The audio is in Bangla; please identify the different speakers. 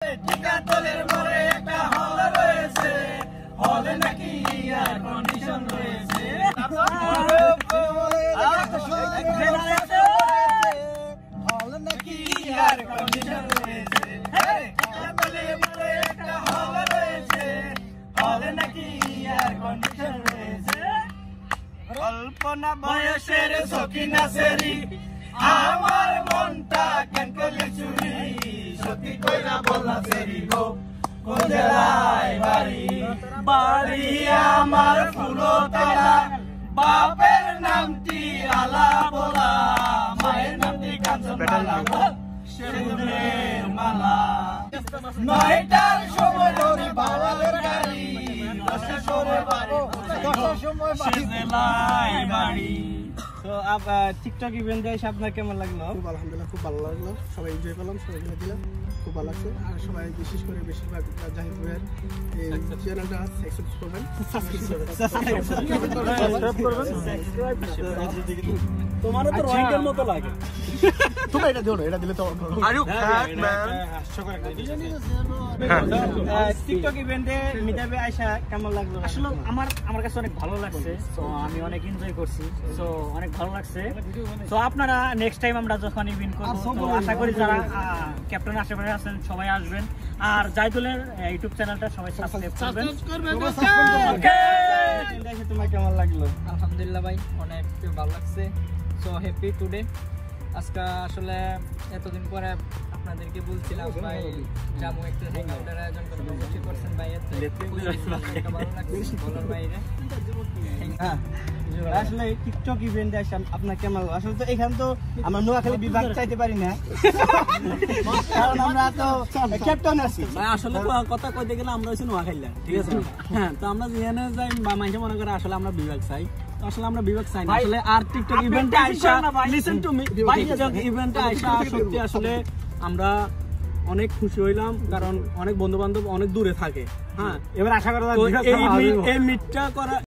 Speaker 1: টিকাতলের মোড়ে একটা হল রয়েছে, হলে নাকি এয়ার কন্ডিশন রয়েছে। হল নাকি এয়ার কন্ডিশন রয়েছে। টিকাতলের মোড়ে একটা হল রয়েছে, হলে নাকি এয়ার কন্ডিশন রয়েছে। কল্পনা বয়সের সখিনা সেরি, আমার মনটা কেন করলি চুরি, সত্যি কইরা বলনা সেরি গো, কোন জেলায় বাড়ি? বাড়ি আমার ফুলতলা, বাপের নামটি আলা বলা, মায়ের নামটি কাঞ্চনমালা, সেগুনের মালা। 9টার সময় ধরে বাবার গাড়ি, 10টার সময় বাড়ি, 10টার সময় বাড়ি। তো টিকটক ইভেন্টে এসে আপনার কেমন লাগলো?
Speaker 2: খুব আলহামদুলিল্লাহ, খুব ভালো লাগলো, সবাই এনজয় করলাম, সবাই মিলে দিলাম, খুব ভালো লাগছে। আর সবাই বিশেষ করে বেশিরভাগ জাহিদ ভাইয়ের এই চ্যানেলটা সাবস্ক্রাইব করবেন,
Speaker 1: তোমারও তো রয়্যালের মতো লাগে।
Speaker 2: তোমরা এটা দিও না, এটা দিলে তো
Speaker 1: টিকটক ইভেন্টে মিটাবে আইসা কেমন লাগলো? আসলে আমার কাছে অনেক ভালো লাগছে, তো আমি অনেক এনজয় করছি, তো অনেক ভালো লাগছে। তো আপনারা নেক্সট টাইম আমরা যখন ইভেন্ট করব, তো আশা করি যারা ক্যাপ্টেন আশেপাশে আছেন সবাই আসবেন, আর জাহিদুলের ইউটিউব চ্যানেলটা সবাই সাবস্ক্রাইব করবেন। তোমার কেমন লাগলো?
Speaker 3: আলহামদুলিল্লাহ ভাই, অনেক ভালো লাগছে। So happy today. আজকে আসলে এতদিন পরে আপনাদেরকে বলছিলাম ভাই যাবো একটু হ্যাংআউটের আয়োজন করবো, অবশ্যই করছেন ভাই, ভালো লাগছে বলার বাইরে।
Speaker 1: আসলে টিকটক ইভেন্টে আসে আপনার কেমন লাগলো? আসলে তো এখানে তো আমরা নোয়াখালী বিভাগ চাইতে পারি না, কারণ আমরা তো ক্যাপ্টেন আছি।
Speaker 3: আসলে কথা কইতে গেলে আমরা হচ্ছে নোয়াখালী, ঠিক আছে? হ্যাঁ, তো আমরা যেখানে যাই বা মানুষে মনে করে আসলে আমরা বিভাগ চাই, আসলে আমরা বিভাগ চাই না। আসলে আর টিকটক ইভেন্টে আইসা, লিসেন টু মি, টিকটক ইভেন্টে আইসা সত্যি আসলে আমরা অনেক খুশি হইলাম, কারণ অনেক বন্ধু বান্ধব অনেক দূরে থাকে। হ্যাঁ,
Speaker 1: এবার আশা করা
Speaker 3: এই মিটটা করা,